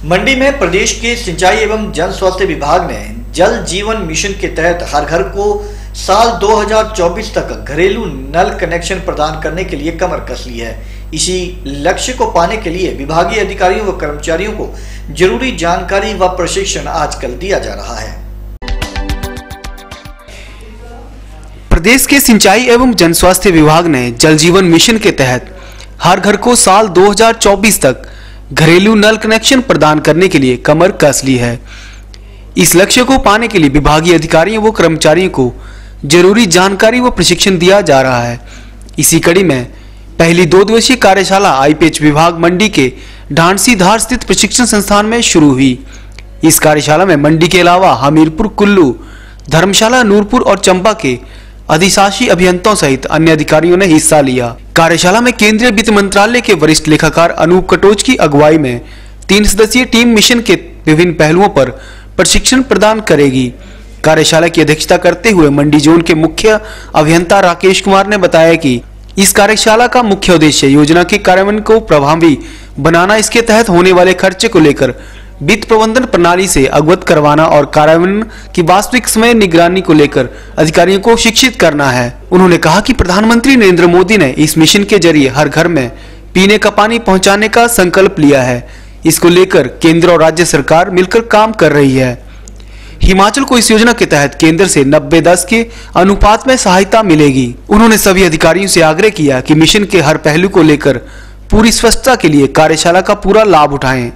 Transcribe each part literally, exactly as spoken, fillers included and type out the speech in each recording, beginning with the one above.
मंडी में प्रदेश के सिंचाई एवं जन स्वास्थ्य विभाग ने जल जीवन मिशन के तहत हर घर को साल दो हज़ार चौबीस तक घरेलू नल कनेक्शन प्रदान करने के लिए कमर कस ली है। इसी लक्ष्य को पाने के लिए विभागीय अधिकारियों व कर्मचारियों को जरूरी जानकारी व प्रशिक्षण आजकल दिया जा रहा है। प्रदेश के सिंचाई एवं जन स्वास्थ्य विभाग ने जल जीवन मिशन के तहत हर घर को साल दो हज़ार चौबीस तक घरेलू नल कनेक्शन प्रदान करने के लिए कमर कस ली है। इस लक्ष्य को पाने के लिए विभागीय अधिकारियों व कर्मचारियों को जरूरी जानकारी व प्रशिक्षण दिया जा रहा है। इसी कड़ी में पहली दो दिवसीय कार्यशाला आईपीएच विभाग मंडी के ढांसी धार स्थित प्रशिक्षण संस्थान में शुरू हुई। इस कार्यशाला में मंडी के अलावा हमीरपुर, कुल्लू, धर्मशाला, नूरपुर और चंबा के अधिशासी अभियंताओं सहित अन्य अधिकारियों ने हिस्सा लिया। कार्यशाला में केंद्रीय वित्त मंत्रालय के वरिष्ठ लेखाकार अनूप कटोच की अगुवाई में तीन सदस्यीय टीम मिशन के विभिन्न पहलुओं पर प्रशिक्षण प्रदान करेगी। कार्यशाला की अध्यक्षता करते हुए मंडी जोन के मुख्य अभियंता राकेश कुमार ने बताया कि इस कार्यशाला का मुख्य उद्देश्य योजना के कार्यान्वयन को प्रभावी बनाना, इसके तहत होने वाले खर्चे को लेकर वित्त प्रबंधन प्रणाली से अवगत करवाना और कार्यान्वयन की वास्तविक समय निगरानी को लेकर अधिकारियों को शिक्षित करना है। उन्होंने कहा कि प्रधानमंत्री नरेंद्र मोदी ने इस मिशन के जरिए हर घर में पीने का पानी पहुंचाने का संकल्प लिया है। इसको लेकर केंद्र और राज्य सरकार मिलकर काम कर रही है। हिमाचल को इस योजना के तहत केंद्र से नब्बे दस के अनुपात में सहायता मिलेगी। उन्होंने सभी अधिकारियों से आग्रह किया कि मिशन के हर पहलू को लेकर पूरी स्वच्छता के लिए कार्यशाला का पूरा लाभ उठाएं।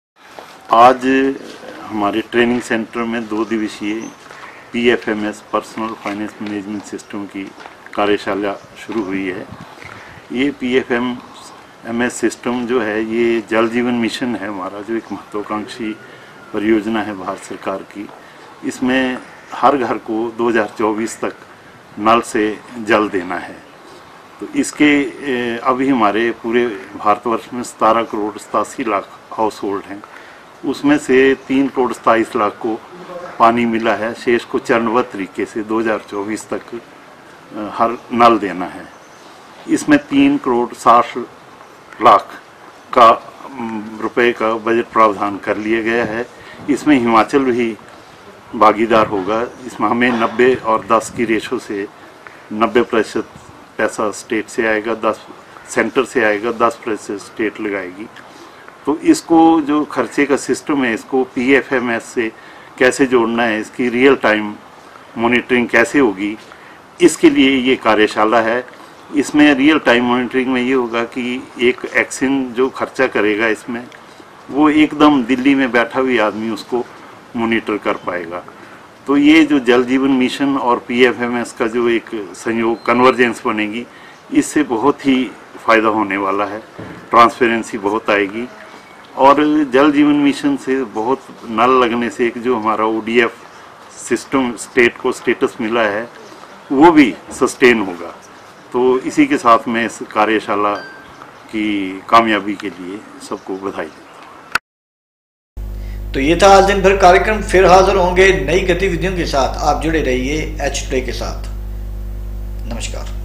आज हमारे ट्रेनिंग सेंटर में दो दिवसीय PFMS personal finance management system की कार्यशाला शुरू हुई है। ये पीएफएमएस सिस्टम जो है ये जल जीवन मिशन है हमारा, जो एक महत्वाकांक्षी परियोजना है भारत सरकार की। इसमें हर घर को दो हज़ार चौबीस तक नल से जल देना है। तो इसके अभी हमारे पूरे भारतवर्ष में सतारह करोड़ सतासी लाख हाउस होल्ड हैं, उसमें से तीन करोड़ सताईस लाख को पानी मिला है। शेष को चरणबद्ध तरीके से दो हज़ार चौबीस तक हर नल देना है। इसमें तीन करोड़ साठ लाख का रुपए का बजट प्रावधान कर लिया गया है। इसमें हिमाचल भी भागीदार होगा। इसमें हमें नब्बे और दस की रेशो से नब्बे प्रतिशत पैसा स्टेट से आएगा, दस सेंटर से आएगा, दस प्रतिशत स्टेट लगाएगी। तो इसको जो खर्चे का सिस्टम है इसको पीएफएमएस से कैसे जोड़ना है, इसकी रियल टाइम मॉनिटरिंग कैसे होगी, इसके लिए ये कार्यशाला है। इसमें रियल टाइम मॉनिटरिंग में ये होगा कि एक एक्शन जो खर्चा करेगा इसमें वो एकदम दिल्ली में बैठा हुआ आदमी उसको मॉनिटर कर पाएगा। तो ये जो जल जीवन मिशन और पीएफएमएस का जो एक संयोग कन्वर्जेंस बनेगी, इससे बहुत ही फ़ायदा होने वाला है। ट्रांसपेरेंसी बहुत आएगी और जल जीवन मिशन से बहुत नल लगने से एक जो हमारा ओडीएफ सिस्टम स्टेट को स्टेटस मिला है वो भी सस्टेन होगा। तो इसी के साथ में इस कार्यशाला की कामयाबी के लिए सबको बधाई देता हूँ। तो ये था आज दिन भर कार्यक्रम। फिर हाजिर होंगे नई गतिविधियों के साथ। आप जुड़े रहिए एच टुडे के साथ। नमस्कार।